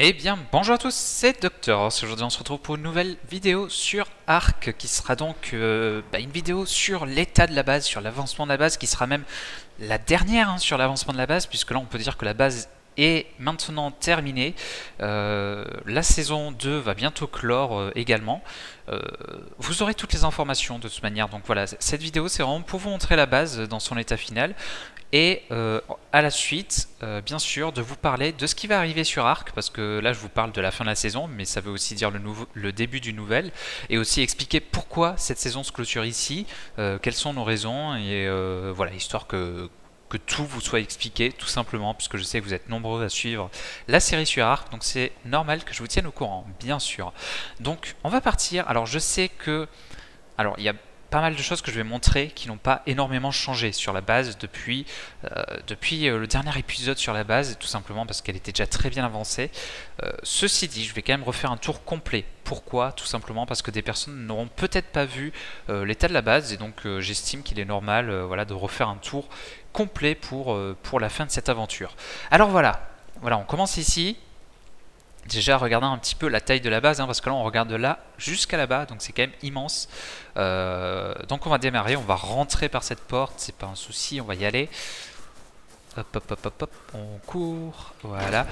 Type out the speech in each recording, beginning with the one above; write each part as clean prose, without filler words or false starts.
Eh bien, bonjour à tous, c'est Docteur. Aujourd'hui, on se retrouve pour une nouvelle vidéo sur Ark, qui sera donc une vidéo sur l'état de la base, sur l'avancement de la base, qui sera même la dernière sur l'avancement de la base, puisque là, on peut dire que la base est maintenant terminée. La saison 2 va bientôt clore également. Vous aurez toutes les informations de toute manière. Donc voilà, cette vidéo, c'est vraiment pour vous montrer la base dans son état final. Et à la suite, bien sûr, de vous parler de ce qui va arriver sur Ark, parce que là je vous parle de la fin de la saison, mais ça veut aussi dire le début du nouvel, et aussi expliquer pourquoi cette saison se clôture ici, quelles sont nos raisons, et voilà, histoire que tout vous soit expliqué, tout simplement, puisque je sais que vous êtes nombreux à suivre la série sur Ark, donc c'est normal que je vous tienne au courant, bien sûr. Donc on va partir. Alors je sais que... Alors il y a pas mal de choses que je vais montrer qui n'ont pas énormément changé sur la base depuis le dernier épisode sur la base, tout simplement parce qu'elle était déjà très bien avancée. Ceci dit, je vais quand même refaire un tour complet. Pourquoi? Tout simplement parce que des personnes n'auront peut-être pas vu l'état de la base, et donc j'estime qu'il est normal voilà, de refaire un tour complet pour la fin de cette aventure. Alors voilà, on commence ici. Déjà, regardons un petit peu la taille de la base, parce que là, on regarde de là jusqu'à là-bas, donc c'est quand même immense. Donc on va démarrer, on va rentrer par cette porte, c'est pas un souci, on va y aller. Hop, hop, hop, hop, hop, on court, voilà.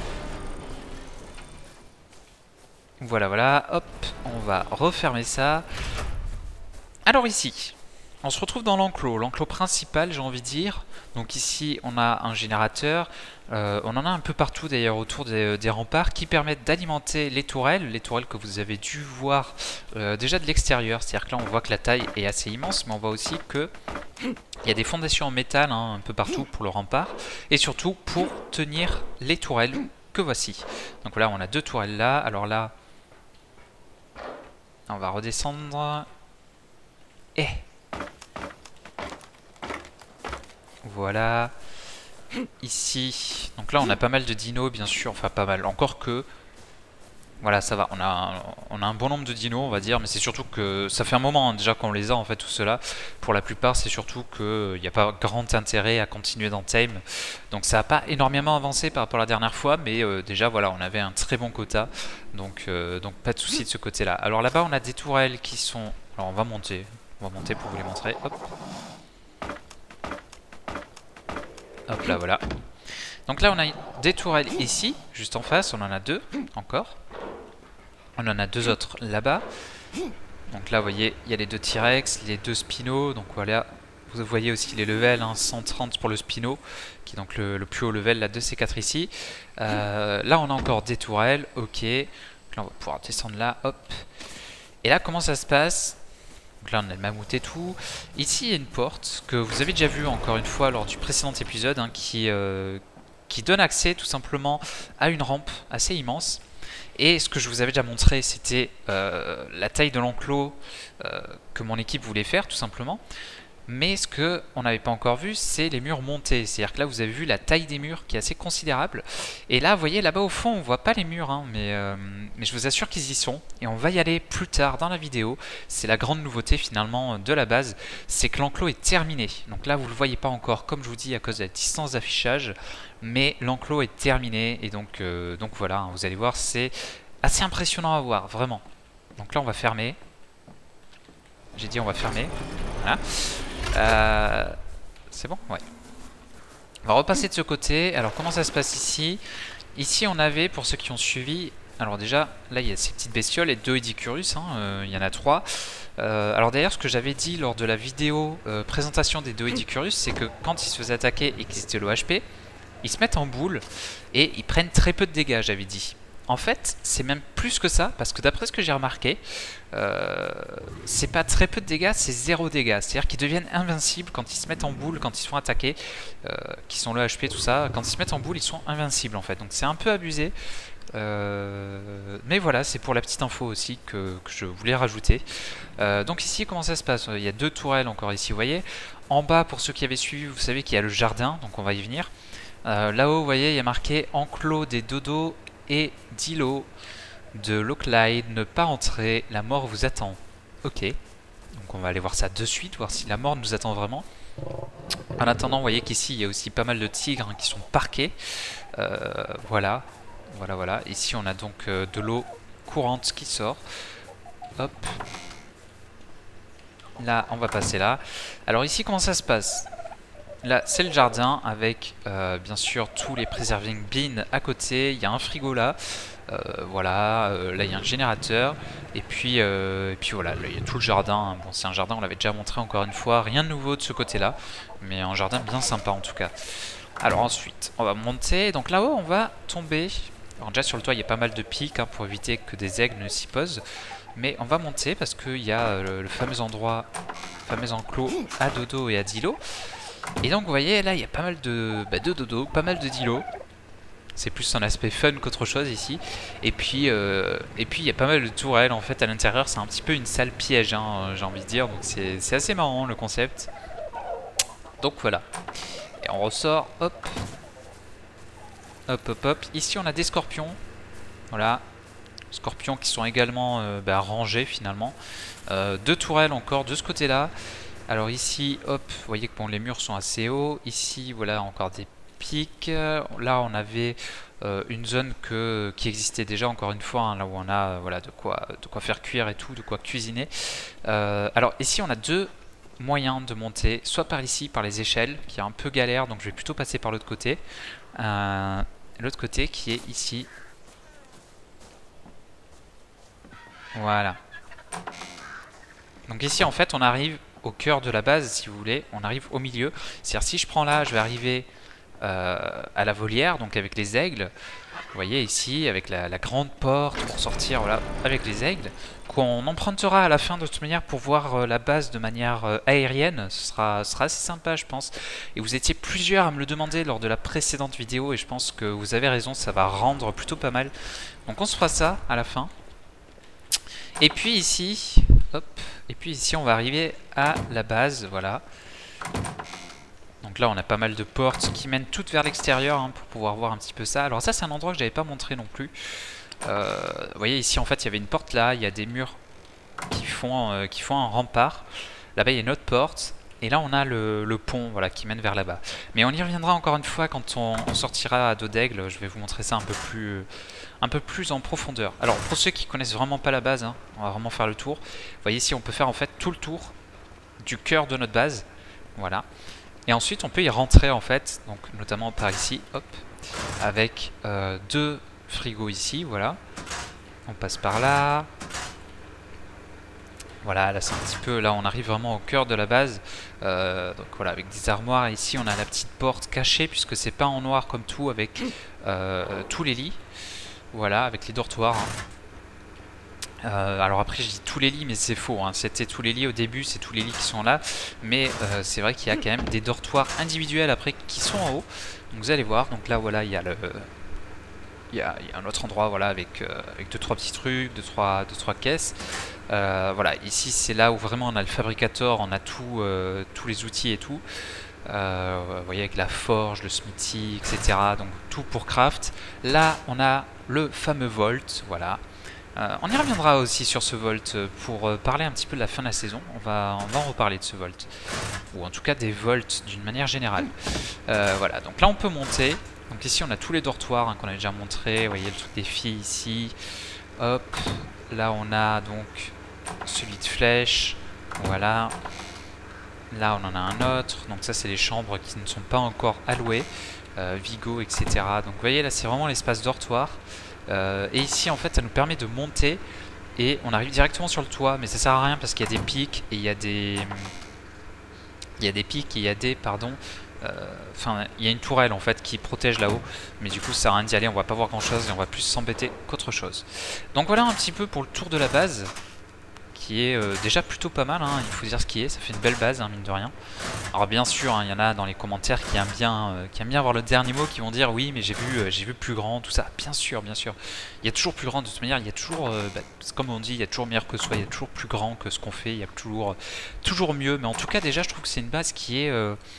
Voilà, hop, on va refermer ça. Alors ici, on se retrouve dans l'enclos principal, j'ai envie de dire. Donc ici, on a un générateur. On en a un peu partout d'ailleurs autour des remparts qui permettent d'alimenter les tourelles que vous avez dû voir déjà de l'extérieur. C'est-à-dire que là, on voit que la taille est assez immense, mais on voit aussi que il y a des fondations en métal un peu partout pour le rempart, et surtout pour tenir les tourelles que voici. Donc là, on a deux tourelles là. Alors là, on va redescendre. Et voilà. Ici, donc là on a pas mal de dinos bien sûr, enfin pas mal, encore que voilà, ça va, on a un bon nombre de dinos on va dire, mais c'est surtout que ça fait un moment déjà qu'on les a en fait tout cela. Pour la plupart c'est surtout qu'il n'y a pas grand intérêt à continuer dans Tame, donc ça n'a pas énormément avancé par rapport à la dernière fois, mais déjà voilà, on avait un très bon quota, donc pas de souci de ce côté là. Alors là-bas on a des tourelles qui sont, alors on va monter pour vous les montrer, hop. Hop là, voilà. Donc là, on a des tourelles ici, juste en face. On en a deux encore. On en a deux autres là-bas. Donc là, vous voyez, il y a les deux T-Rex, les deux Spinos. Donc voilà, vous voyez aussi les levels, 130 pour le Spino, qui est donc le plus haut level, là, de ces quatre ici. Là, on a encore des tourelles, ok. Donc là, on va pouvoir descendre là, hop. Et là, comment ça se passe? Donc là on a le mammouth et tout. Ici il y a une porte que vous avez déjà vu encore une fois lors du précédent épisode, qui donne accès tout simplement à une rampe assez immense. Et ce que je vous avais déjà montré, c'était la taille de l'enclos que mon équipe voulait faire tout simplement. Mais ce qu'on n'avait pas encore vu, c'est les murs montés. C'est-à-dire que là, vous avez vu la taille des murs qui est assez considérable. Et là, vous voyez, là-bas au fond, on ne voit pas les murs, mais je vous assure qu'ils y sont. Et on va y aller plus tard dans la vidéo. C'est la grande nouveauté finalement de la base, c'est que l'enclos est terminé. Donc là, vous ne le voyez pas encore, comme je vous dis, à cause de la distance d'affichage. Mais l'enclos est terminé. Et donc voilà, vous allez voir, c'est assez impressionnant à voir, vraiment. Donc là, on va fermer. J'ai dit on va fermer. Voilà. C'est bon? Ouais. On va repasser de ce côté. Alors comment ça se passe ici? Ici on avait, pour ceux qui ont suivi, alors déjà là il y a ces petites bestioles et deux Edicurus, il y en a trois. Alors d'ailleurs ce que j'avais dit lors de la vidéo présentation des deux Edicurus, c'est que quand ils se faisaient attaquer et qu'ils étaient low HP, ils se mettent en boule et ils prennent très peu de dégâts, j'avais dit. En fait, c'est même plus que ça, parce que d'après ce que j'ai remarqué, c'est pas très peu de dégâts, c'est 0 dégâts. C'est-à-dire qu'ils deviennent invincibles quand ils se mettent en boule, quand ils se font attaquer, qui sont le HP, tout ça. Quand ils se mettent en boule, ils sont invincibles en fait. Donc c'est un peu abusé. Mais voilà, c'est pour la petite info aussi que je voulais rajouter. Donc ici, comment ça se passe? Il y a deux tourelles encore ici, vous voyez. En bas, pour ceux qui avaient suivi, vous savez qu'il y a le jardin, donc on va y venir. Là-haut, vous voyez, il y a marqué enclos des dodos et d'îlots de Locklight, ne pas entrer, la mort vous attend. Ok, donc on va aller voir ça de suite, voir si la mort nous attend vraiment. En attendant, vous voyez qu'ici il y a aussi pas mal de tigres qui sont parqués. Voilà, Voilà, voilà. Ici, on a donc de l'eau courante qui sort. Hop. Là, on va passer là. Alors ici, comment ça se passe? Là, c'est le jardin avec, bien sûr, tous les preserving bins à côté. Il y a un frigo là. Voilà, là il y a un générateur. Et puis voilà, là il y a tout le jardin. Bon, c'est un jardin, on l'avait déjà montré encore une fois. Rien de nouveau de ce côté-là. Mais un jardin bien sympa en tout cas. Alors ensuite, on va monter. Donc là-haut, on va tomber. Alors déjà sur le toit, il y a pas mal de pics hein, pour éviter que des aigles ne s'y posent. Mais on va monter parce qu'il y a le fameux endroit, le fameux enclos à Dodo et à Dilo. Et donc vous voyez là il y a pas mal de dodo, pas mal de Dilo. C'est plus un aspect fun qu'autre chose ici. Et puis il y a pas mal de tourelles en fait à l'intérieur. C'est un petit peu une salle piège hein, j'ai envie de dire. Donc c'est assez marrant le concept. Donc voilà. Et on ressort, hop. Hop hop hop. Ici on a des scorpions. Voilà. Scorpions qui sont également rangés finalement. Deux tourelles encore de ce côté là. Alors ici, hop, vous voyez que bon, les murs sont assez hauts. Ici, voilà, encore des pics. Là, on avait une zone qui existait déjà, encore une fois, hein, là où on a voilà, de quoi faire cuire et tout, de quoi cuisiner. Alors ici, on a deux moyens de monter, soit par ici, par les échelles, qui est un peu galère, donc je vais plutôt passer par l'autre côté. L'autre côté qui est ici. Voilà. Donc ici, en fait, on arrive au cœur de la base, si vous voulez, on arrive au milieu. C'est-à-dire si je prends là, je vais arriver à la volière, donc avec les aigles. Vous voyez ici, avec la grande porte pour sortir, voilà, avec les aigles, qu'on empruntera à la fin de toute manière pour voir la base de manière aérienne. Ce sera assez sympa, je pense. Et vous étiez plusieurs à me le demander lors de la précédente vidéo, et je pense que vous avez raison, ça va rendre plutôt pas mal. Donc on se fera ça à la fin. Et puis ici, hop, et puis ici on va arriver à la base, voilà. Donc là on a pas mal de portes qui mènent toutes vers l'extérieur hein, pour pouvoir voir un petit peu ça. Alors ça c'est un endroit que j'avais pas montré non plus. Vous voyez ici en fait il y avait une porte là, il y a des murs qui font un rempart. Là-bas il y a une autre porte. Et là on a le pont voilà, qui mène vers là-bas. Mais on y reviendra encore une fois quand on sortira à dos d'aigle. Je vais vous montrer ça un peu plus en profondeur. Alors pour ceux qui connaissent vraiment pas la base, hein, on va vraiment faire le tour. Vous voyez ici on peut faire en fait tout le tour du cœur de notre base. Voilà. Et ensuite on peut y rentrer en fait, donc notamment par ici, hop, avec deux frigos ici, voilà. On passe par là. Voilà, là c'est un petit peu, là on arrive vraiment au cœur de la base. Donc voilà, avec des armoires. Ici on a la petite porte cachée puisque c'est pas en noir comme tout, avec tous les lits. Voilà, avec les dortoirs. Hein. Alors après je dis tous les lits mais c'est faux, hein. C'était tous les lits au début, c'est tous les lits qui sont là. Mais c'est vrai qu'il y a quand même des dortoirs individuels après qui sont en haut. Donc vous allez voir, donc là voilà il y a le... Il y a un autre endroit voilà, avec 2-3 petits trucs, 2-3 caisses. Voilà, ici c'est là où vraiment on a le fabricator, on a tous les outils et tout. Vous voyez avec la forge, le smithy, etc. Donc tout pour craft. Là on a le fameux Vault, voilà. On y reviendra aussi sur ce Vault pour parler un petit peu de la fin de la saison. On va en reparler de ce Vault. Ou en tout cas des Vaults d'une manière générale. Voilà, donc là on peut monter. Donc ici on a tous les dortoirs hein, qu'on a déjà montré. Vous voyez le truc des filles ici. Hop, là on a donc celui de flèche. Voilà. Là on en a un autre. Donc ça c'est les chambres qui ne sont pas encore allouées. Vigo, etc. Donc vous voyez là c'est vraiment l'espace dortoir. Et ici en fait ça nous permet de monter. Et on arrive directement sur le toit. Mais ça sert à rien parce qu'il y a des pics. Et il y a des... pics et il y a des... Pardon... Enfin, il y a une tourelle en fait qui protège là-haut, mais du coup ça sert à rien d'y aller, on va pas voir grand chose et on va plus s'embêter qu'autre chose. Donc voilà un petit peu pour le tour de la base, qui est déjà plutôt pas mal, hein, il faut dire ce qui est, ça fait une belle base, hein, mine de rien. Alors bien sûr, hein, il y en a dans les commentaires qui aiment bien avoir le dernier mot, qui vont dire oui mais j'ai vu plus grand, tout ça, bien sûr, il y a toujours plus grand de toute manière, il y a toujours, comme on dit, il y a toujours meilleur que soi, il y a toujours plus grand que ce qu'on fait, il y a toujours mieux, mais en tout cas déjà je trouve que c'est une base qui est...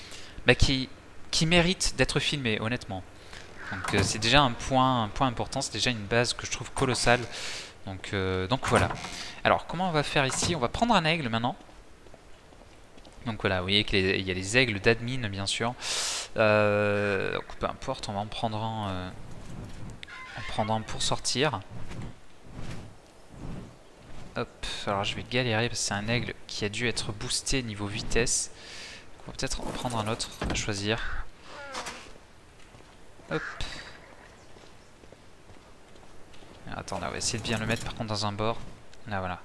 qui mérite d'être filmé, honnêtement. Donc c'est déjà un point important, c'est déjà une base que je trouve colossale. Donc voilà. Alors comment on va faire ici? On va prendre un aigle maintenant. Donc voilà, vous voyez qu'il y a les aigles d'admin bien sûr. Donc peu importe, on va en prendre prendre un pour sortir. Hop, alors je vais galérer parce que c'est un aigle qui a dû être boosté niveau vitesse. On va peut-être en prendre un autre à choisir. Hop. Attends, là, on va essayer de bien le mettre par contre dans un bord. Là, voilà.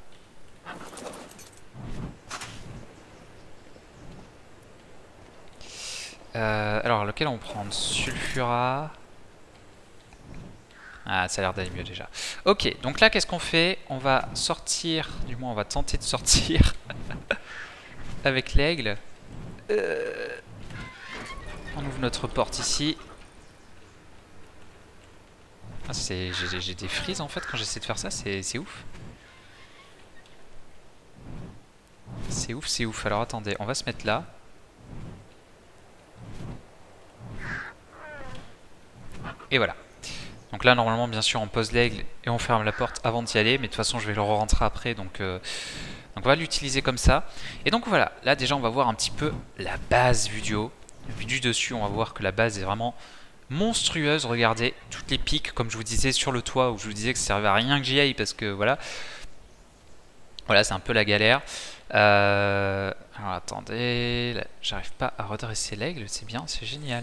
Alors, lequel on prend? Sulfura. Ah, ça a l'air d'aller mieux déjà. Ok, donc là, qu'est-ce qu'on fait? On va sortir, du moins on va tenter de sortir avec l'aigle. On ouvre notre porte ici. Ah, j'ai des frises en fait quand j'essaie de faire ça, c'est ouf. C'est ouf, c'est ouf. Alors attendez, on va se mettre là. Et voilà. Donc là, normalement, bien sûr, on pose l'aigle et on ferme la porte avant d'y aller. Mais de toute façon, je vais le rentrer après. Donc on va l'utiliser comme ça. Et donc voilà, là déjà, on va voir un petit peu la base vue du haut. Vue du dessus, on va voir que la base est vraiment monstrueuse. Regardez, toutes les pics, comme je vous disais, sur le toit, où je vous disais que ça servait à rien que j'y aille. Parce que voilà, c'est un peu la galère. Alors attendez, j'arrive pas à redresser l'aigle, c'est bien, c'est génial.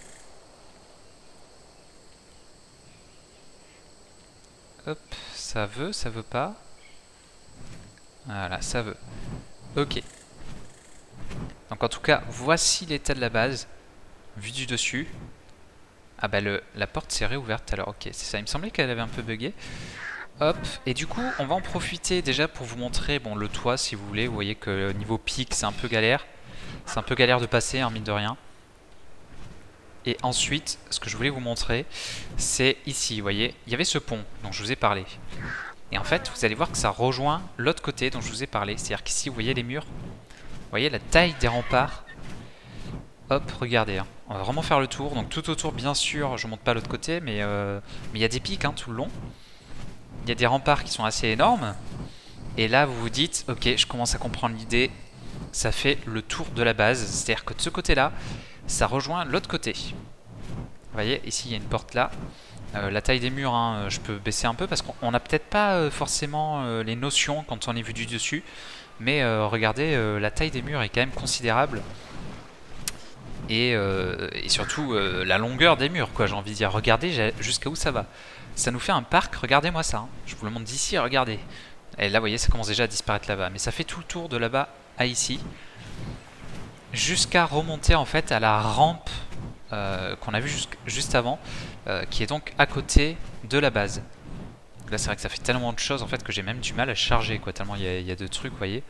Hop, ça veut pas. Voilà, ça veut. Ok. Donc en tout cas, voici l'état de la base, vu du dessus. Ah bah la porte s'est réouverte alors, ok, c'est ça, il me semblait qu'elle avait un peu bugué. Hop, et du coup, on va en profiter déjà pour vous montrer bon, le toit si vous voulez. Vous voyez que niveau pic, c'est un peu galère. C'est un peu galère de passer, hein, mine de rien. Et ensuite, ce que je voulais vous montrer, c'est ici, vous voyez, il y avait ce pont dont je vous ai parlé. Et en fait, vous allez voir que ça rejoint l'autre côté dont je vous ai parlé. C'est-à-dire qu'ici, vous voyez les murs, vous voyez la taille des remparts. Hop, regardez, hein. On va vraiment faire le tour. Donc tout autour, bien sûr, je ne monte pas l'autre côté, mais il y a des pics hein, tout le long. Il y a des remparts qui sont assez énormes. Et là, vous vous dites, ok, je commence à comprendre l'idée. Ça fait le tour de la base. C'est-à-dire que de ce côté-là, ça rejoint l'autre côté. Vous voyez, ici, il y a une porte là. La taille des murs, hein, je peux baisser un peu parce qu'on n'a peut-être pas forcément les notions quand on est vu du dessus. Mais regardez, la taille des murs est quand même considérable. Et surtout, la longueur des murs, quoi, j'ai envie de dire. Regardez jusqu'à où ça va. Ça nous fait un parc, regardez-moi ça. Hein. Je vous le montre d'ici, regardez. Et là, vous voyez, ça commence déjà à disparaître là-bas. Mais ça fait tout le tour de là-bas à ici. Jusqu'à remonter en fait à la rampe qu'on a vu juste avant, qui est donc à côté de la base. Là, c'est vrai que ça fait tellement de choses en fait que j'ai même du mal à charger, quoi, tellement il y a de trucs, vous voyez.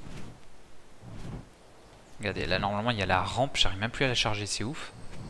Regardez, là normalement il y a la rampe, j'arrive même plus à la charger, c'est ouf.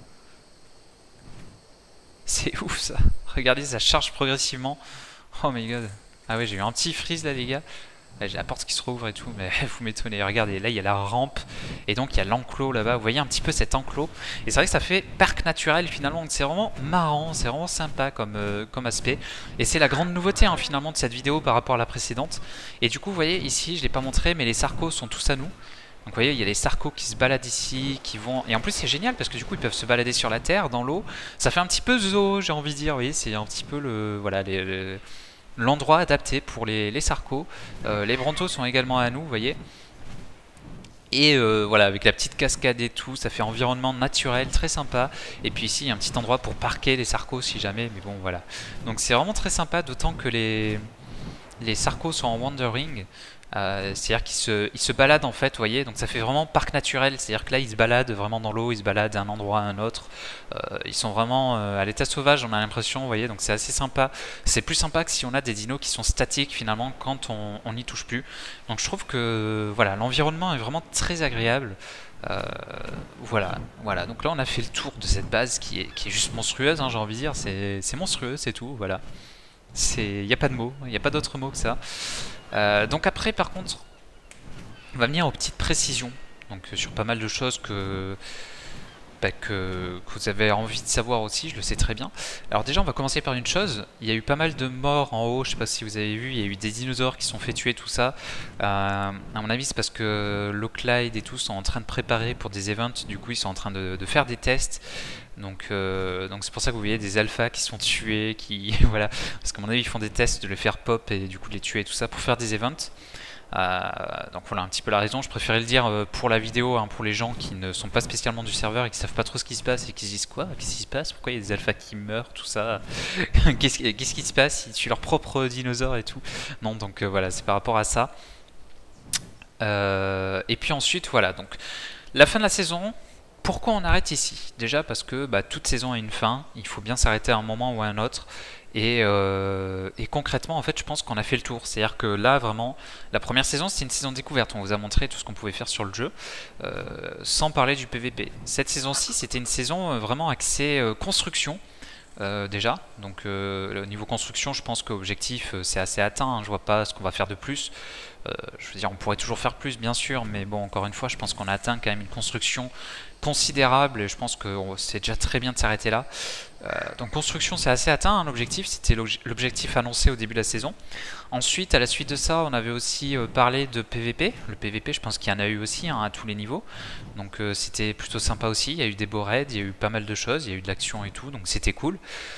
C'est ouf ça. Regardez, ça charge progressivement. Oh my god. Ah ouais, j'ai eu un petit freeze là les gars. Là, j'ai la porte qui se rouvre et tout, mais vous m'étonnez. Regardez, là il y a la rampe et donc il y a l'enclos là-bas. Vous voyez un petit peu cet enclos. Et c'est vrai que ça fait parc naturel finalement. Donc c'est vraiment marrant, c'est vraiment sympa comme aspect. Et c'est la grande nouveauté hein, finalement de cette vidéo par rapport à la précédente. Et du coup, vous voyez ici, je ne l'ai pas montré, mais les sarcos sont tous à nous. Donc vous voyez, il y a les sarcos qui se baladent ici, qui vont... Et en plus c'est génial parce que du coup ils peuvent se balader sur la terre, dans l'eau. Ça fait un petit peu zoo, j'ai envie de dire, vous voyez, c'est un petit peu le... Voilà, l'endroit adapté pour les sarcos. Les brontos sont également à nous, vous voyez. Et voilà, avec la petite cascade et tout, ça fait environnement naturel, très sympa. Et puis ici, il y a un petit endroit pour parquer les sarcos si jamais, mais bon, voilà. Donc c'est vraiment très sympa, d'autant que les sarcos sont en wandering. C'est-à-dire qu'ils se baladent en fait, vous voyez, donc ça fait vraiment parc naturel, c'est-à-dire que là ils se baladent vraiment dans l'eau, ils se baladent d'un endroit à un autre, ils sont vraiment à l'état sauvage, on a l'impression, vous voyez, donc c'est assez sympa. C'est plus sympa que si on a des dinos qui sont statiques finalement quand on n'y touche plus. Donc je trouve que voilà, l'environnement est vraiment très agréable. Voilà, donc là on a fait le tour de cette base qui est juste monstrueuse, hein, j'ai envie de dire, c'est monstrueux, c'est tout, voilà. Il n'y a pas de mots, il n'y a pas d'autre mot que ça. Donc après par contre on va venir aux petites précisions donc sur pas mal de choses que que vous avez envie de savoir aussi, je le sais très bien. Alors déjà on va commencer par une chose, il y a eu pas mal de morts en haut, je sais pas si vous avez vu, il y a eu des dinosaures qui sont fait tuer, tout ça. À mon avis c'est parce que Locklide et tout sont en train de préparer pour des events, du coup ils sont en train de faire des tests. Donc c'est pour ça que vous voyez des alphas qui sont tués, qui voilà, parce qu'à mon avis ils font des tests de les faire pop et du coup de les tuer et tout ça pour faire des events. Donc voilà un petit peu la raison, je préférais le dire pour la vidéo, hein, pour les gens qui ne sont pas spécialement du serveur et qui savent pas trop ce qui se passe et qui se disent quoi, qu'est-ce qui se passe, pourquoi il y a des alphas qui meurent, tout ça, qu'est-ce qui se passe, ils tuent leurs propres dinosaures et tout. Non donc voilà, c'est par rapport à ça. Et puis ensuite voilà, donc la fin de la saison. Pourquoi on arrête ici? Déjà parce que toute saison a une fin, il faut bien s'arrêter à un moment ou à un autre. Et concrètement, en fait, je pense qu'on a fait le tour. C'est-à-dire que là, vraiment, la première saison, c'était une saison découverte. On vous a montré tout ce qu'on pouvait faire sur le jeu, sans parler du PVP. Cette saison-ci, c'était une saison vraiment axée construction. Déjà, donc au niveau construction, je pense que l'objectif c'est assez atteint, hein, je vois pas ce qu'on va faire de plus. Je veux dire, on pourrait toujours faire plus, bien sûr, mais bon, encore une fois, je pense qu'on a atteint quand même une construction considérable et je pense que c'est déjà très bien de s'arrêter là. Donc construction c'est assez atteint, hein, l'objectif, c'était l'objectif annoncé au début de la saison. Ensuite, à la suite de ça, on avait aussi parlé de PVP. Le PVP, je pense qu'il y en a eu aussi, hein, à tous les niveaux. Donc c'était plutôt sympa aussi, il y a eu des beaux raids, il y a eu pas mal de choses, il y a eu de l'action et tout, donc c'était cool.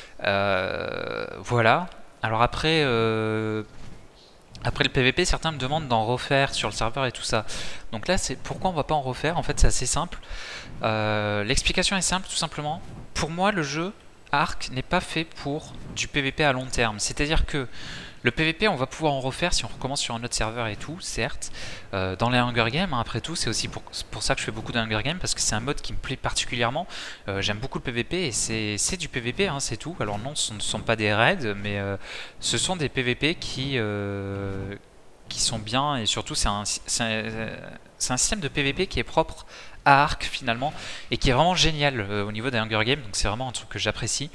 Voilà. Alors après le PVP, certains me demandent d'en refaire sur le serveur et tout ça. Donc là, c'est pourquoi on va pas en refaire. En fait, c'est assez simple. L'explication est simple, tout simplement. Pour moi, le jeu Ark n'est pas fait pour du PVP à long terme. C'est-à-dire que le PVP, on va pouvoir en refaire si on recommence sur un autre serveur et tout, certes. Dans les Hunger Games, hein, après tout, c'est aussi pour ça que je fais beaucoup de Hunger Games, parce que c'est un mode qui me plaît particulièrement. J'aime beaucoup le PVP et c'est du PVP, hein, c'est tout. Alors non, ce ne sont pas des raids, mais ce sont des PVP qui sont bien, et surtout c'est un système de PVP qui est propre à Ark finalement et qui est vraiment génial au niveau des Hunger Games, donc c'est vraiment un truc que j'apprécie.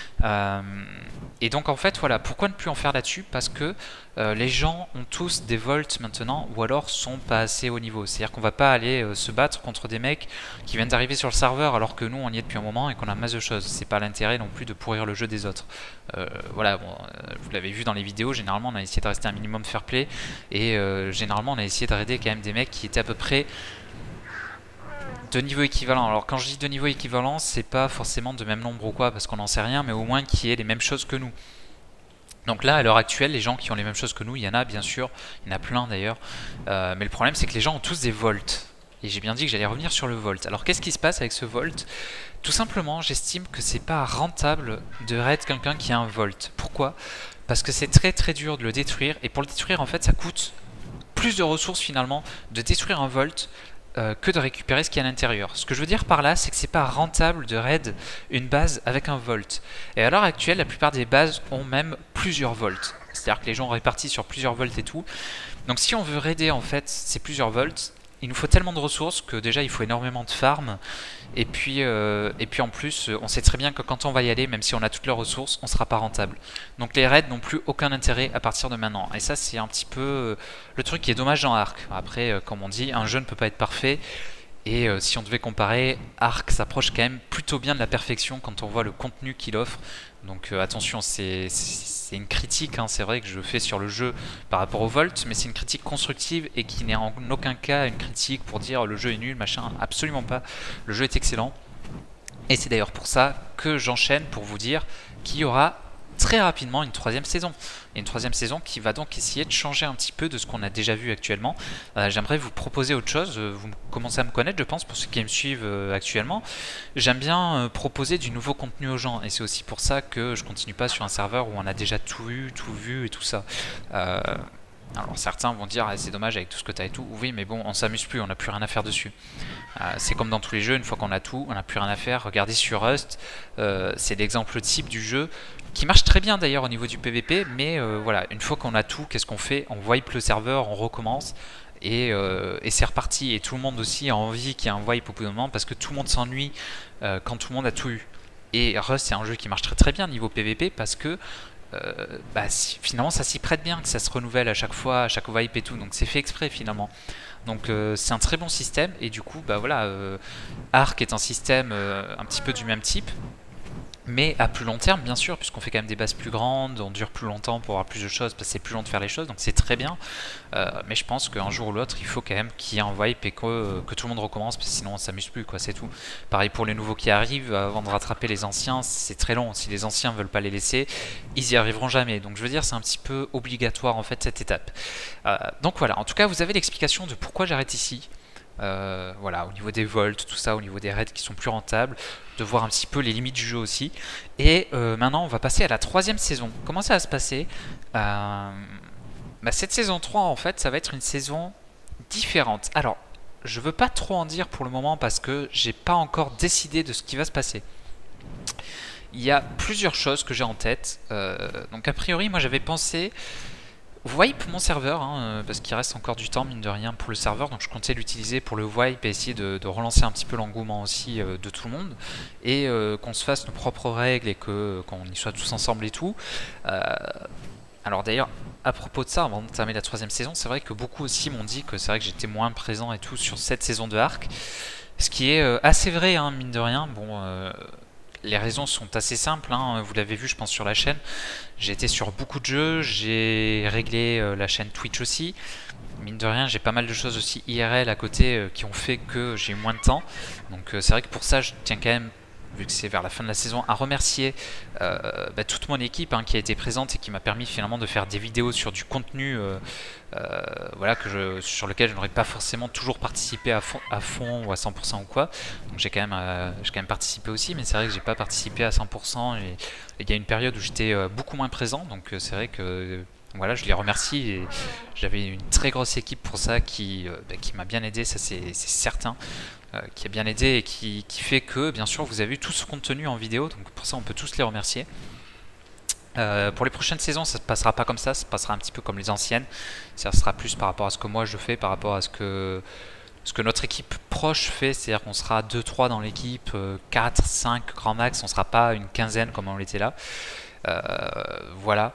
Et donc en fait voilà, pourquoi ne plus en faire là-dessus? Parce que les gens ont tous des volts maintenant, ou alors sont pas assez haut niveau. C'est à dire qu'on va pas aller se battre contre des mecs qui viennent d'arriver sur le serveur alors que nous on y est depuis un moment et qu'on a masse de choses. C'est pas l'intérêt non plus de pourrir le jeu des autres. Voilà, bon, vous l'avez vu dans les vidéos, généralement on a essayé de rester un minimum fair play et généralement on a essayé de raider quand même des mecs qui étaient à peu près de niveau équivalent. Alors quand je dis de niveau équivalent, c'est pas forcément de même nombre ou quoi, parce qu'on n'en sait rien, mais au moins qui ait les mêmes choses que nous. Donc là, à l'heure actuelle, les gens qui ont les mêmes choses que nous, il y en a bien sûr, il y en a plein d'ailleurs, mais le problème c'est que les gens ont tous des volts. Et j'ai bien dit que j'allais revenir sur le volt. Alors qu'est-ce qui se passe avec ce volt? Tout simplement, j'estime que c'est pas rentable de raid quelqu'un qui a un volt. Pourquoi? Parce que c'est très très dur de le détruire, et pour le détruire en fait ça coûte plus de ressources finalement de détruire un volt que de récupérer ce qu'il y a à l'intérieur. Ce que je veux dire par là, c'est que c'est pas rentable de raid une base avec un volt. Et à l'heure actuelle, la plupart des bases ont même plusieurs volts. C'est-à-dire que les gens ont répartis sur plusieurs volts et tout. Donc si on veut raider en fait ces plusieurs volts, il nous faut tellement de ressources que déjà il faut énormément de farm. Et puis en plus, on sait très bien que quand on va y aller, même si on a toutes les ressources, on sera pas rentable. Donc les raids n'ont plus aucun intérêt à partir de maintenant. Et ça c'est un petit peu le truc qui est dommage dans Ark. Après, comme on dit, un jeu ne peut pas être parfait. Et si on devait comparer, Ark s'approche quand même plutôt bien de la perfection quand on voit le contenu qu'il offre. Donc attention, c'est une critique, hein, c'est vrai que je fais sur le jeu par rapport au Volt, mais c'est une critique constructive et qui n'est en aucun cas une critique pour dire le jeu est nul, machin, absolument pas. Le jeu est excellent. Et c'est d'ailleurs pour ça que j'enchaîne pour vous dire qu'il y aura très rapidement une troisième saison. Et une troisième saison qui va donc essayer de changer un petit peu de ce qu'on a déjà vu actuellement. J'aimerais vous proposer autre chose. Vous commencez à me connaître, je pense, pour ceux qui me suivent actuellement. J'aime bien proposer du nouveau contenu aux gens. Et c'est aussi pour ça que je continue pas sur un serveur où on a déjà tout eu, tout vu et tout ça. Alors certains vont dire ah, c'est dommage avec tout ce que tu as et tout. Oui mais bon on s'amuse plus, on n'a plus rien à faire dessus. C'est comme dans tous les jeux, une fois qu'on a tout, on n'a plus rien à faire. Regardez sur Rust, c'est l'exemple type du jeu qui marche très bien d'ailleurs au niveau du PVP, mais voilà, une fois qu'on a tout, qu'est-ce qu'on fait? On wipe le serveur, on recommence. Et c'est reparti. Et tout le monde aussi a envie qu'il y ait un wipe au bout d'un moment parce que tout le monde s'ennuie quand tout le monde a tout eu. Et Rust c'est un jeu qui marche très très bien niveau PVP parce que finalement ça s'y prête bien, que ça se renouvelle à chaque fois, à chaque wipe et tout, donc c'est fait exprès finalement. Donc c'est un très bon système, et du coup, bah voilà, Ark est un système un petit peu du même type, mais à plus long terme, bien sûr, puisqu'on fait quand même des bases plus grandes, on dure plus longtemps pour avoir plus de choses, parce que c'est plus long de faire les choses, donc c'est très bien. Mais je pense qu'un jour ou l'autre, il faut quand même qu'il y ait un wipe et que tout le monde recommence, parce que sinon on s'amuse plus, quoi, c'est tout. Pareil pour les nouveaux qui arrivent, avant de rattraper les anciens, c'est très long. Si les anciens veulent pas les laisser, ils y arriveront jamais. Donc je veux dire, c'est un petit peu obligatoire en fait cette étape. Donc voilà, en tout cas, vous avez l'explication de pourquoi j'arrête ici. Voilà, au niveau des volts, tout ça, au niveau des raids qui sont plus rentables, de voir un petit peu les limites du jeu aussi. Et maintenant, on va passer à la 3e saison. Comment ça va se passer? Cette saison 3, en fait, ça va être une saison différente. Alors, je veux pas trop en dire pour le moment parce que j'ai pas encore décidé de ce qui va se passer. Il y a plusieurs choses que j'ai en tête. Donc, a priori, moi, j'avais pensé wipe mon serveur, parce qu'il reste encore du temps mine de rien pour le serveur, donc je comptais l'utiliser pour le wipe et essayer de relancer un petit peu l'engouement aussi de tout le monde, et qu'on se fasse nos propres règles et qu'on y soit tous ensemble et tout. Alors d'ailleurs, à propos de ça, avant de terminer la 3e saison, c'est vrai que beaucoup aussi m'ont dit que c'est vrai que j'étais moins présent et tout sur cette saison de Ark, ce qui est assez vrai, mine de rien. Bon, les raisons sont assez simples, vous l'avez vu je pense sur la chaîne. J'ai été sur beaucoup de jeux, j'ai réglé la chaîne Twitch aussi. Mine de rien, j'ai pas mal de choses aussi IRL à côté qui ont fait que j'ai eu moins de temps. Donc c'est vrai que pour ça, je tiens quand même, vu que c'est vers la fin de la saison, à remercier toute mon équipe qui a été présente et qui m'a permis finalement de faire des vidéos sur du contenu voilà, sur lequel je n'aurais pas forcément toujours participé à fond ou à 100% ou quoi. Donc j'ai quand même participé aussi, mais c'est vrai que j'ai pas participé à 100%, et il y a une période où j'étais beaucoup moins présent, donc c'est vrai que voilà, je les remercie, et j'avais une très grosse équipe pour ça qui m'a bien aidé, ça c'est certain. Qui a bien aidé et qui fait que bien sûr vous avez eu tout ce contenu en vidéo, donc pour ça on peut tous les remercier. Pour les prochaines saisons, ça se passera pas comme ça se passera un petit peu comme les anciennes. Ça sera plus par rapport à ce que moi je fais, par rapport à ce que notre équipe proche fait, c'est-à-dire qu'on sera 2-3 dans l'équipe, 4, 5 grand max, on sera pas une quinzaine comme on l'était là. Voilà.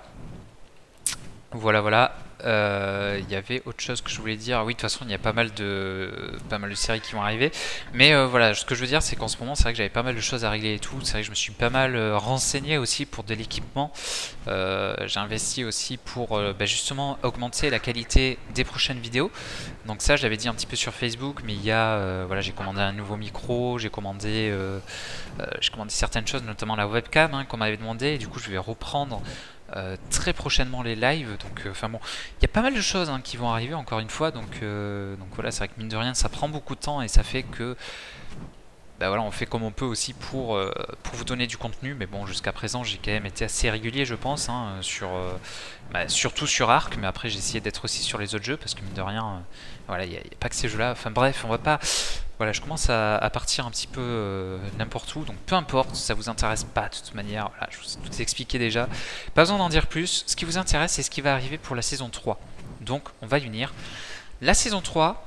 Il y avait autre chose que je voulais dire. Oui, de toute façon, il y a pas mal de séries qui vont arriver. Mais voilà, ce que je veux dire, c'est qu'en ce moment, c'est vrai que j'avais pas mal de choses à régler et tout. C'est vrai que je me suis pas mal renseigné aussi pour de l'équipement. J'ai investi aussi pour justement augmenter la qualité des prochaines vidéos. Donc ça, je l'avais dit un petit peu sur Facebook, mais il y a, voilà, j'ai commandé un nouveau micro, j'ai commandé certaines choses, notamment la webcam qu'on m'avait demandé. Et du coup, je vais reprendre très prochainement les lives, donc enfin bon, il y a pas mal de choses qui vont arriver encore une fois, donc voilà, c'est vrai que mine de rien ça prend beaucoup de temps, et ça fait que voilà, on fait comme on peut aussi pour vous donner du contenu. Mais bon, jusqu'à présent j'ai quand même été assez régulier, je pense, surtout sur Ark, mais après j'ai essayé d'être aussi sur les autres jeux, parce que mine de rien voilà, il n'y a pas que ces jeux là, enfin bref, on va pas, voilà, je commence à partir un petit peu n'importe où, donc peu importe, ça vous intéresse pas de toute manière, voilà, je vous ai tout expliqué déjà, pas besoin d'en dire plus. Ce qui vous intéresse, c'est ce qui va arriver pour la saison 3, donc on va y venir. La saison 3,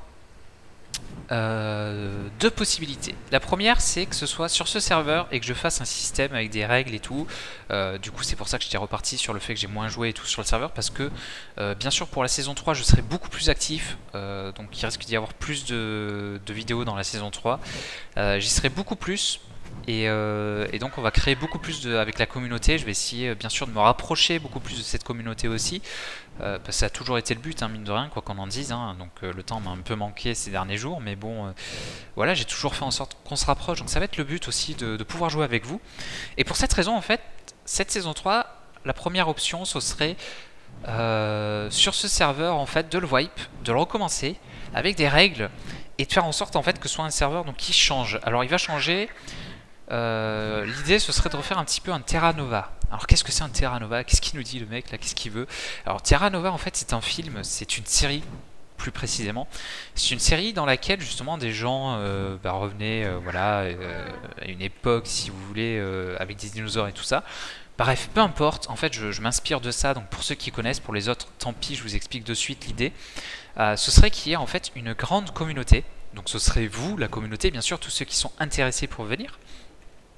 deux possibilités. La première, c'est que ce soit sur ce serveur et que je fasse un système avec des règles et tout. Du coup, c'est pour ça que j'étais reparti sur le fait que j'ai moins joué et tout sur le serveur, parce que bien sûr pour la saison 3 je serai beaucoup plus actif, donc il risque d'y avoir plus de vidéos dans la saison 3. J'y serai beaucoup plus. Et donc on va créer beaucoup plus avec la communauté. Je vais essayer bien sûr de me rapprocher beaucoup plus de cette communauté aussi, parce que ça a toujours été le but, mine de rien, quoi qu'on en dise, donc le temps m'a un peu manqué ces derniers jours, mais bon, voilà, j'ai toujours fait en sorte qu'on se rapproche, donc ça va être le but aussi de pouvoir jouer avec vous. Et pour cette raison, en fait, cette saison 3, la première option, ce serait sur ce serveur, en fait, de le wipe, de le recommencer avec des règles, et de faire en sorte en fait que ce soit un serveur donc qui change. Alors il va changer. L'idée ce serait de refaire un petit peu un Terra Nova. Alors qu'est-ce que c'est un Terra Nova? Qu'est-ce qu'il nous dit le mec là? Qu'est-ce qu'il veut? Alors Terra Nova, en fait, c'est un film, c'est une série plus précisément. C'est une série dans laquelle justement des gens revenaient voilà, à une époque, si vous voulez, avec des dinosaures et tout ça. Bref, peu importe, en fait je m'inspire de ça, donc pour ceux qui connaissent, pour les autres, tant pis, je vous explique de suite l'idée. Ce serait qu'il y ait en fait une grande communauté, donc ce serait vous, la communauté, bien sûr, tous ceux qui sont intéressés pour venir.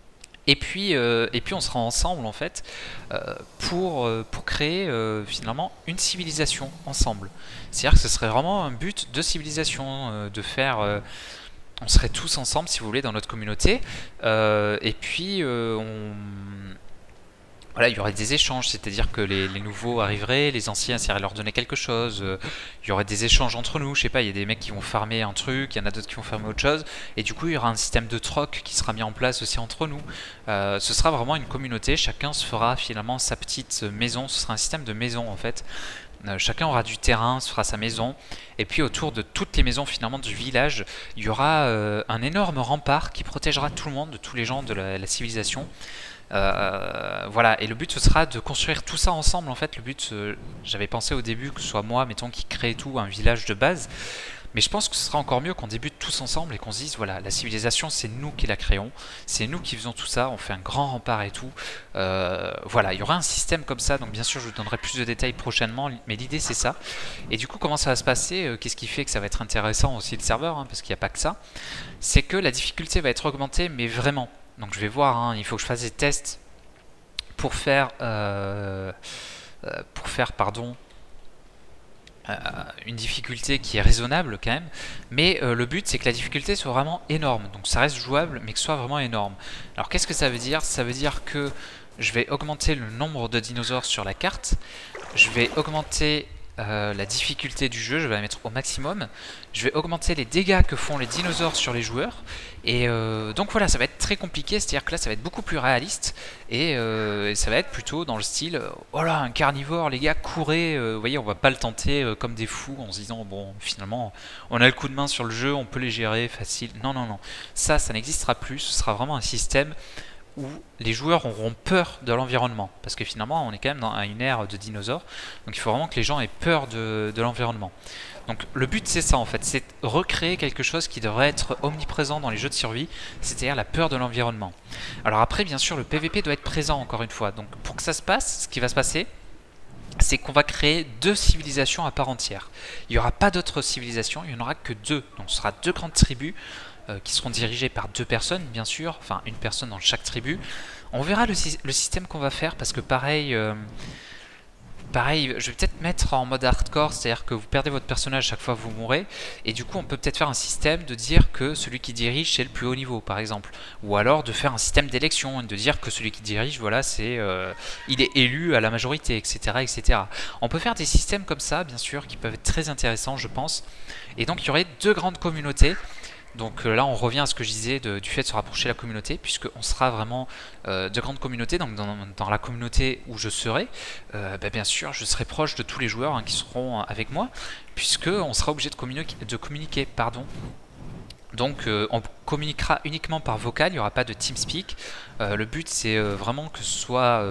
Et puis on sera ensemble en fait pour créer finalement une civilisation ensemble. C'est-à-dire que ce serait vraiment un but de civilisation, de faire... on serait tous ensemble si vous voulez dans notre communauté. Et puis voilà, il y aurait des échanges, c'est-à-dire que les nouveaux arriveraient, les anciens essaieraient de leur donner quelque chose, il y aurait des échanges entre nous, je sais pas, il y a des mecs qui vont farmer un truc, il y en a d'autres qui vont farmer autre chose, et du coup il y aura un système de troc qui sera mis en place aussi entre nous. Ce sera vraiment une communauté, chacun se fera finalement sa petite maison, ce sera un système de maison en fait. Chacun aura du terrain, se fera sa maison, et puis autour de toutes les maisons finalement du village, il y aura un énorme rempart qui protégera tout le monde, de tous les gens de la civilisation. Voilà, et le but ce sera de construire tout ça ensemble en fait. Le but, j'avais pensé au début que ce soit moi, mettons, qui crée tout, un village de base, mais je pense que ce sera encore mieux qu'on débute tous ensemble et qu'on se dise voilà, la civilisation c'est nous qui la créons, c'est nous qui faisons tout ça, on fait un grand rempart et tout. Voilà, il y aura un système comme ça, donc bien sûr je vous donnerai plus de détails prochainement, mais l'idée c'est ça. Et du coup comment ça va se passer, qu'est-ce qui fait que ça va être intéressant aussi le serveur, hein, parce qu'il n'y a pas que ça, c'est que la difficulté va être augmentée, mais vraiment. Donc je vais voir, hein, il faut que je fasse des tests pour faire, pardon, une difficulté qui est raisonnable quand même. Mais le but c'est que la difficulté soit vraiment énorme. Donc ça reste jouable, mais que ce soit vraiment énorme. Alors qu'est-ce que ça veut dire? Ça veut dire que je vais augmenter le nombre de dinosaures sur la carte. Je vais augmenter la difficulté du jeu, je vais la mettre au maximum. Je vais augmenter les dégâts que font les dinosaures sur les joueurs. Et donc voilà, ça va être très compliqué, c'est-à-dire que là ça va être beaucoup plus réaliste. Et ça va être plutôt dans le style, oh là, un carnivore, les gars, courez. Vous voyez, on va pas le tenter comme des fous en se disant, bon, finalement, on a le coup de main sur le jeu, on peut les gérer, facile. Non, non, non. Ça n'existera plus, ce sera vraiment un système où les joueurs auront peur de l'environnement. Parce que finalement, on est quand même dans une ère de dinosaures. Donc il faut vraiment que les gens aient peur de l'environnement. Donc le but c'est ça en fait, c'est recréer quelque chose qui devrait être omniprésent dans les jeux de survie, c'est-à-dire la peur de l'environnement. Alors après, bien sûr, le PVP doit être présent encore une fois. Donc pour que ça se passe, ce qui va se passer, c'est qu'on va créer 2 civilisations à part entière. Il n'y aura pas d'autres civilisations, il n'y en aura que 2. Donc ce sera 2 grandes tribus qui seront dirigées par 2 personnes, bien sûr, enfin une personne dans chaque tribu. On verra le système qu'on va faire, parce que pareil, je vais peut-être mettre en mode hardcore, c'est-à-dire que vous perdez votre personnage chaque fois que vous mourrez, et du coup on peut peut-être faire un système de dire que celui qui dirige c'est le plus haut niveau par exemple, ou alors de faire un système d'élection, de dire que celui qui dirige, voilà, c'est il est élu à la majorité, etc., etc. On peut faire des systèmes comme ça, bien sûr, qui peuvent être très intéressants, je pense, et donc il y aurait 2 grandes communautés. Donc là on revient à ce que je disais du fait de se rapprocher de la communauté, puisqu'on sera vraiment de grandes communautés. Donc dans la communauté où je serai, bien sûr je serai proche de tous les joueurs hein, qui seront avec moi, puisqu'on sera obligé de communiquer. Donc on communiquera uniquement par vocal, il n'y aura pas de TeamSpeak. Le but c'est vraiment que ce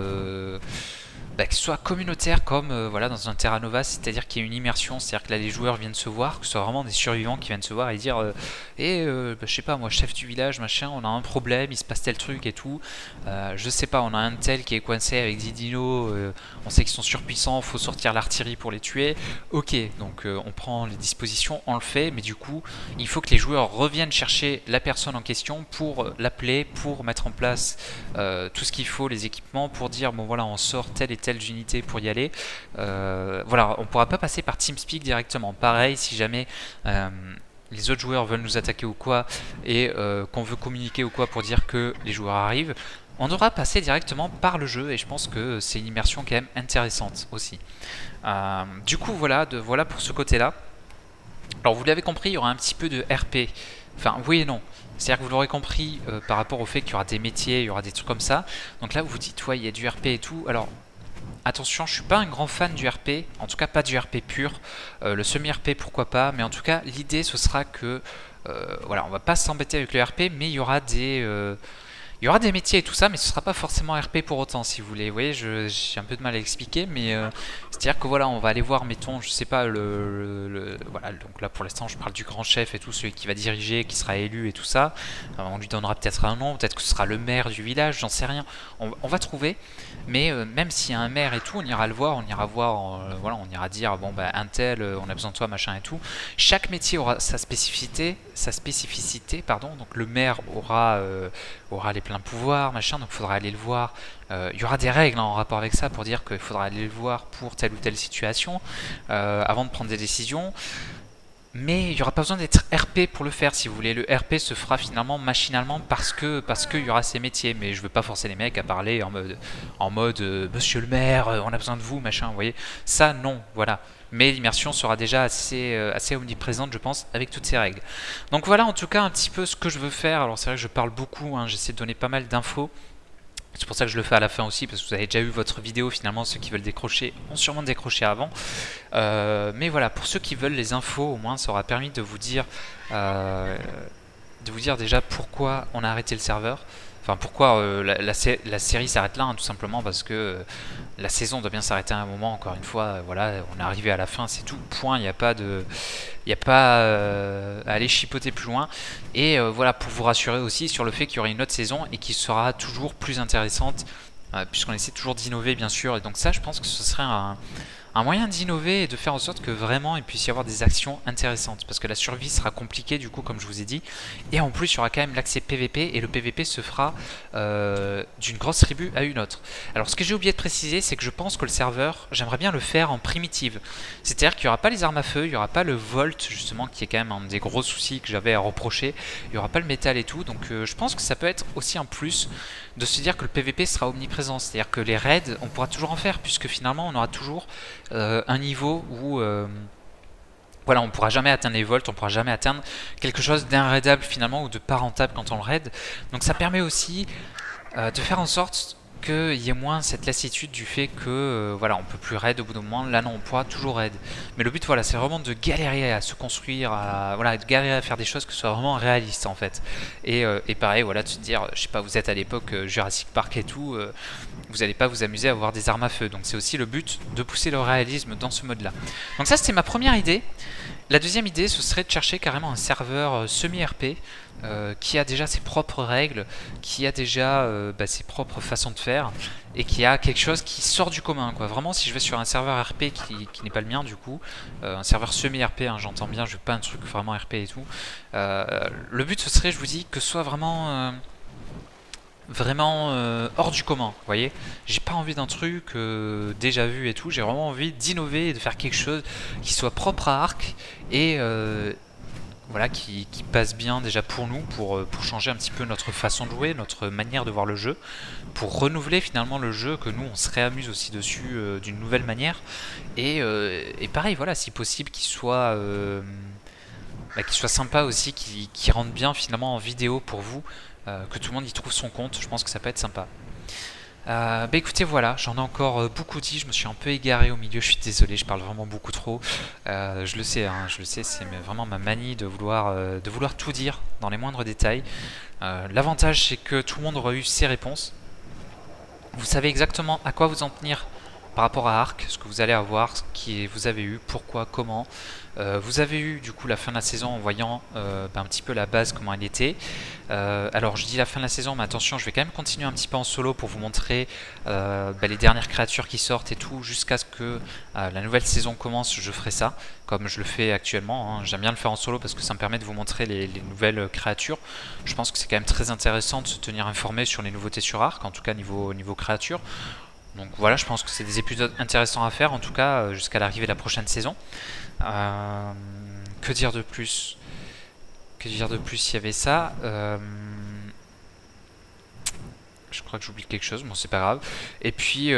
soit communautaire comme voilà, dans un Terra Nova, c'est-à-dire qu'il y ait une immersion, c'est-à-dire que là les joueurs viennent se voir, que ce soit vraiment des survivants qui viennent se voir et dire je sais pas moi, chef du village, machin, on a un problème, il se passe tel truc et tout, je sais pas, on a un tel qui est coincé avec des dinos, on sait qu'ils sont surpuissants, faut sortir l'artillerie pour les tuer, ok, donc on prend les dispositions, on le fait, mais du coup il faut que les joueurs reviennent chercher la personne en question pour l'appeler, pour mettre en place tout ce qu'il faut, les équipements, pour dire bon voilà, on sort telle et telle unités pour y aller. Voilà, on pourra pas passer par TeamSpeak directement. Pareil, si jamais les autres joueurs veulent nous attaquer ou quoi, et qu'on veut communiquer ou quoi pour dire que les joueurs arrivent, on devra passer directement par le jeu, et je pense que c'est une immersion quand même intéressante aussi. Du coup, voilà pour ce côté-là. Alors vous l'avez compris, il y aura un petit peu de RP. Enfin, oui et non. C'est-à-dire que vous l'aurez compris par rapport au fait qu'il y aura des métiers, il y aura des trucs comme ça. Donc là, vous vous dites, ouais, il y a du RP et tout. Alors, attention, je suis pas un grand fan du RP, en tout cas pas du RP pur. Le semi-RP, pourquoi pas, mais en tout cas, l'idée, ce sera que, voilà, on va pas s'embêter avec le RP, mais il y aura des métiers et tout ça, mais ce sera pas forcément RP pour autant, si vous voulez. Vous voyez, j'ai un peu de mal à l'expliquer, mais c'est-à-dire que voilà, on va aller voir, mettons, je sais pas, voilà, donc là pour l'instant je parle du grand chef et tout, celui qui va diriger, qui sera élu et tout ça. On lui donnera peut-être un nom, peut-être que ce sera le maire du village, j'en sais rien. On va trouver, mais même s'il y a un maire et tout, on ira le voir, voilà, on ira dire, bon bah un tel, on a besoin de toi, machin et tout. Chaque métier aura sa spécificité, pardon, donc le maire aura les plein pouvoir, machin, donc il faudra aller le voir. Il y aura des règles en rapport avec ça pour dire qu'il faudra aller le voir pour telle ou telle situation avant de prendre des décisions. Mais il n'y aura pas besoin d'être RP pour le faire, si vous voulez. Le RP se fera finalement machinalement parce qu'il y aura ces métiers. Mais je veux pas forcer les mecs à parler en mode Monsieur le maire, on a besoin de vous, machin, vous voyez. Ça, non, voilà. Mais l'immersion sera déjà assez omniprésente, je pense, avec toutes ces règles. Donc voilà, en tout cas, un petit peu ce que je veux faire. Alors c'est vrai que je parle beaucoup, hein, j'essaie de donner pas mal d'infos. C'est pour ça que je le fais à la fin aussi, parce que vous avez déjà eu votre vidéo finalement, ceux qui veulent décrocher ont sûrement décroché avant. Mais voilà, pour ceux qui veulent les infos, au moins ça aura permis de vous dire déjà pourquoi on a arrêté le serveur. Enfin pourquoi la série s'arrête là, hein, tout simplement parce que la saison doit bien s'arrêter à un moment, encore une fois, voilà, on est arrivé à la fin, c'est tout, point, il n'y a pas à aller chipoter plus loin. Et voilà, pour vous rassurer aussi sur le fait qu'il y aura une autre saison et qui sera toujours plus intéressante, puisqu'on essaie toujours d'innover bien sûr, et donc ça je pense que ce serait un moyen d'innover et de faire en sorte que vraiment il puisse y avoir des actions intéressantes, parce que la survie sera compliquée du coup comme je vous ai dit, et en plus il y aura quand même l'accès PVP, et le PVP se fera d'une grosse tribu à une autre. Alors ce que j'ai oublié de préciser, c'est que je pense que le serveur, j'aimerais bien le faire en primitive, c'est-à-dire qu'il n'y aura pas les armes à feu, il n'y aura pas le volt justement qui est quand même un des gros soucis que j'avais à reprocher, il n'y aura pas le métal et tout, donc je pense que ça peut être aussi un plus de se dire que le PVP sera omniprésent, c'est-à-dire que les raids on pourra toujours en faire, puisque finalement on aura toujours un niveau où voilà, on ne pourra jamais atteindre les volts, on ne pourra jamais atteindre quelque chose d'inraidable finalement, ou de pas rentable quand on le raid. Donc ça permet aussi de faire en sorte qu'il y ait moins cette lassitude du fait que voilà, on peut plus raid au bout d'un moment. Là non, on pourra toujours raid. Mais le but voilà, c'est vraiment de galérer à se construire, voilà, de galérer à faire des choses qui soient vraiment réalistes en fait. Et pareil, voilà, de se dire, je sais pas, vous êtes à l'époque Jurassic Park et tout, vous n'allez pas vous amuser à avoir des armes à feu. Donc c'est aussi le but de pousser le réalisme dans ce mode là. Donc ça c'était ma première idée. La deuxième idée, ce serait de chercher carrément un serveur semi-RP qui a déjà ses propres règles, qui a déjà ses propres façons de faire, et qui a quelque chose qui sort du commun, quoi. Vraiment, si je vais sur un serveur RP qui n'est pas le mien, du coup, un serveur semi-RP, hein, j'entends bien, je veux pas un truc vraiment RP et tout. Le but, ce serait, je vous dis, que ce soit vraiment hors du commun, vous voyez. J'ai pas envie d'un truc déjà vu et tout, j'ai vraiment envie d'innover et de faire quelque chose qui soit propre à Ark et voilà, qui passe bien déjà pour nous, pour changer un petit peu notre façon de jouer, notre manière de voir le jeu, pour renouveler finalement le jeu, que nous on se réamuse aussi dessus d'une nouvelle manière, et pareil, voilà, si possible qu'il soit sympa aussi, qui rentre bien finalement en vidéo pour vous, que tout le monde y trouve son compte. Je pense que ça peut être sympa. Écoutez, voilà, j'en ai encore beaucoup dit, je me suis un peu égaré au milieu, je suis désolé, je parle vraiment beaucoup trop. Je le sais, hein, c'est vraiment ma manie de vouloir tout dire dans les moindres détails. L'avantage, c'est que tout le monde aura eu ses réponses. Vous savez exactement à quoi vous en tenir par rapport à Ark, ce que vous allez avoir, ce que vous avez eu, pourquoi, comment. Vous avez eu du coup la fin de la saison en voyant un petit peu la base, comment elle était. Alors je dis la fin de la saison, mais attention, je vais quand même continuer un petit peu en solo pour vous montrer les dernières créatures qui sortent et tout, jusqu'à ce que la nouvelle saison commence. Je ferai ça comme je le fais actuellement, hein. J'aime bien le faire en solo parce que ça me permet de vous montrer les nouvelles créatures. Je pense que c'est quand même très intéressant de se tenir informé sur les nouveautés sur Ark, en tout cas niveau créature. Donc voilà, je pense que c'est des épisodes intéressants à faire, en tout cas jusqu'à l'arrivée de la prochaine saison. Que dire de plus? Que dire de plus? Il y avait ça. Je crois que j'oublie quelque chose, bon c'est pas grave. Et puis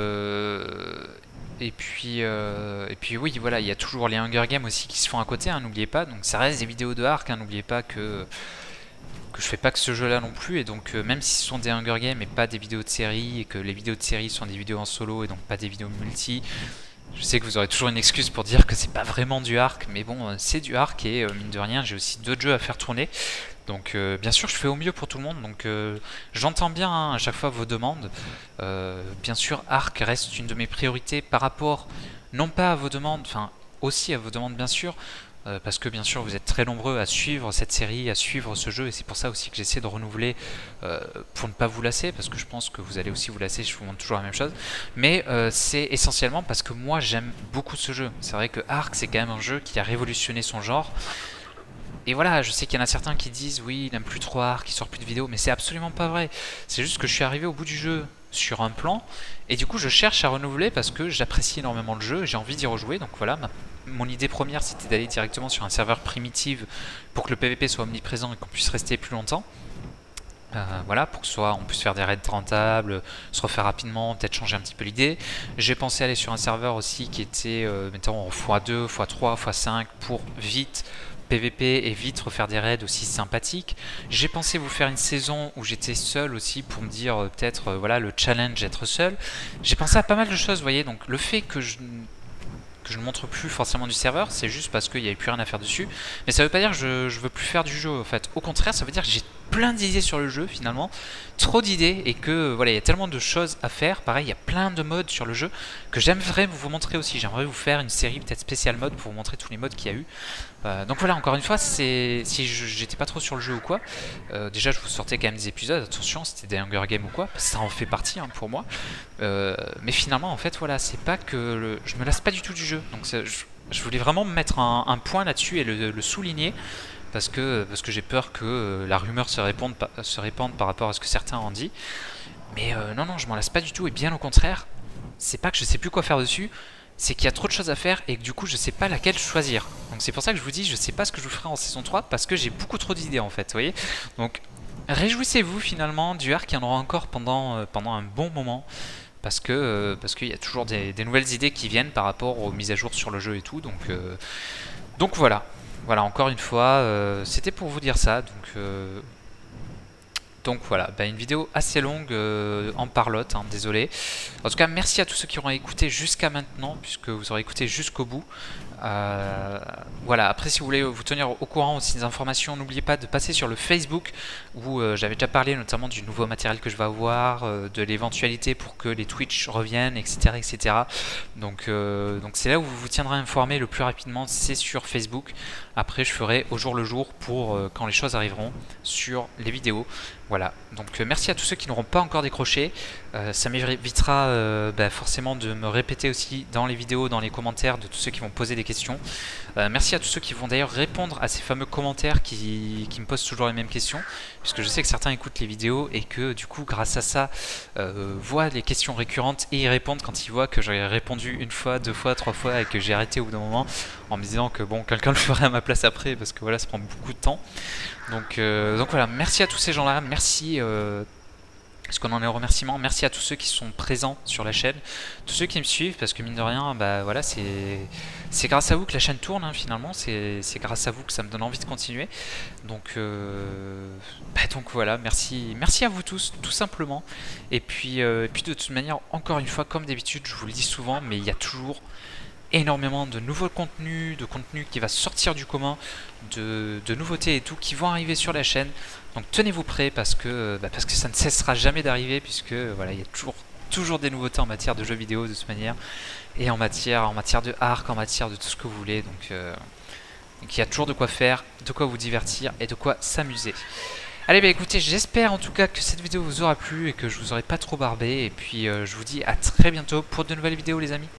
oui, voilà, il y a toujours les Hunger Games aussi qui se font à côté, hein, n'oubliez pas. Donc ça reste des vidéos de Ark, hein, n'oubliez pas que je fais pas que ce jeu là non plus, et donc même si ce sont des Hunger Games et pas des vidéos de série, et que les vidéos de série sont des vidéos en solo et donc pas des vidéos multi, je sais que vous aurez toujours une excuse pour dire que c'est pas vraiment du Ark, mais bon, c'est du Ark, et mine de rien j'ai aussi d'autres jeux à faire tourner, donc bien sûr je fais au mieux pour tout le monde, donc j'entends bien, hein, à chaque fois vos demandes. Bien sûr Ark reste une de mes priorités par rapport non pas à vos demandes, enfin aussi à vos demandes bien sûr, parce que bien sûr vous êtes très nombreux à suivre cette série, à suivre ce jeu, et c'est pour ça aussi que j'essaie de renouveler pour ne pas vous lasser, parce que je pense que vous allez aussi vous lasser, je vous montre toujours la même chose, mais c'est essentiellement parce que moi j'aime beaucoup ce jeu. C'est vrai que Ark c'est quand même un jeu qui a révolutionné son genre, Et voilà, je sais qu'il y en a certains qui disent oui, il aime plus trop Ark, il sort plus de vidéos, mais c'est absolument pas vrai. C'est juste que je suis arrivé au bout du jeu sur un plan, et du coup je cherche à renouveler parce que j'apprécie énormément le jeu, j'ai envie d'y rejouer, donc voilà, mon idée première c'était d'aller directement sur un serveur primitif pour que le PVP soit omniprésent et qu'on puisse rester plus longtemps. Voilà, pour que soit on puisse faire des raids rentables, se refaire rapidement, peut-être changer un petit peu l'idée. J'ai pensé aller sur un serveur aussi qui était, mettons, en x2, x3, x5 pour vite PVP et vite refaire des raids aussi sympathiques. J'ai pensé vous faire une saison où j'étais seul aussi pour me dire peut-être voilà le challenge être seul. J'ai pensé à pas mal de choses, vous voyez, donc le fait que je ne montre plus forcément du serveur, c'est juste parce qu'il n'y avait plus rien à faire dessus. Mais ça veut pas dire que je veux plus faire du jeu en fait. Au contraire, ça veut dire que j'ai plein d'idées sur le jeu finalement, trop d'idées, et que voilà, il y a tellement de choses à faire. Pareil, il y a plein de modes sur le jeu que j'aimerais vous montrer aussi. J'aimerais vous faire une série peut-être spéciale mode pour vous montrer tous les modes qu'il y a eu. Donc voilà, encore une fois, si j'étais pas trop sur le jeu ou quoi, déjà je vous sortais quand même des épisodes, attention, c'était des Hunger Games ou quoi, ça en fait partie hein, pour moi. Mais finalement, en fait, voilà, c'est pas que je me lasse pas du tout du jeu. Donc je voulais vraiment mettre un point là-dessus et le souligner. Parce que j'ai peur que la rumeur se répande par rapport à ce que certains en disent. Mais non, je m'en lasse pas du tout, et bien au contraire, c'est pas que je sais plus quoi faire dessus, c'est qu'il y a trop de choses à faire et que du coup je sais pas laquelle choisir. Donc c'est pour ça que je vous dis, je sais pas ce que je vous ferai en saison 3 parce que j'ai beaucoup trop d'idées en fait, vous voyez. Donc réjouissez-vous finalement du Ark, il y en aura encore pendant un bon moment. Parce qu'il y a toujours des nouvelles idées qui viennent par rapport aux mises à jour sur le jeu et tout, donc voilà. Voilà, encore une fois, c'était pour vous dire ça, donc voilà, une vidéo assez longue en parlotte, hein, désolé. En tout cas, merci à tous ceux qui auront écouté jusqu'à maintenant, puisque vous aurez écouté jusqu'au bout. Voilà, après si vous voulez vous tenir au courant aussi des informations, n'oubliez pas de passer sur le Facebook où j'avais déjà parlé notamment du nouveau matériel que je vais avoir, de l'éventualité pour que les Twitch reviennent, etc. etc. Donc c'est là où vous vous tiendrez informé le plus rapidement, c'est sur Facebook. Après je ferai au jour le jour pour quand les choses arriveront sur les vidéos. Voilà, donc merci à tous ceux qui n'auront pas encore décroché. Ça m'évitera forcément de me répéter aussi dans les vidéos, dans les commentaires de tous ceux qui vont poser des questions. Merci à tous ceux qui vont d'ailleurs répondre à ces fameux commentaires qui me posent toujours les mêmes questions, puisque je sais que certains écoutent les vidéos et que du coup grâce à ça voient les questions récurrentes et y répondent quand ils voient que j'ai répondu une fois, deux fois, trois fois et que j'ai arrêté au bout d'un moment en me disant que bon, quelqu'un le ferait à ma place après parce que voilà, ça prend beaucoup de temps. Donc voilà, merci à tous ces gens-là, merci. Parce qu'on en est au remerciement. Merci à tous ceux qui sont présents sur la chaîne, tous ceux qui me suivent, parce que mine de rien, voilà, c'est grâce à vous que la chaîne tourne, hein, finalement, c'est grâce à vous que ça me donne envie de continuer. Donc voilà, merci à vous tous, tout simplement. Et puis de toute manière, encore une fois, comme d'habitude, je vous le dis souvent, mais il y a toujours énormément de nouveaux contenus, de contenu qui va sortir du commun, de nouveautés et tout qui vont arriver sur la chaîne. Donc tenez-vous prêts parce que ça ne cessera jamais d'arriver, puisque voilà, il y a toujours des nouveautés en matière de jeux vidéo de toute manière, et en matière de Ark, en matière de tout ce que vous voulez. Donc il y a toujours de quoi faire, de quoi vous divertir et de quoi s'amuser. Allez, écoutez, j'espère en tout cas que cette vidéo vous aura plu et que je vous aurai pas trop barbé. Et puis je vous dis à très bientôt pour de nouvelles vidéos les amis.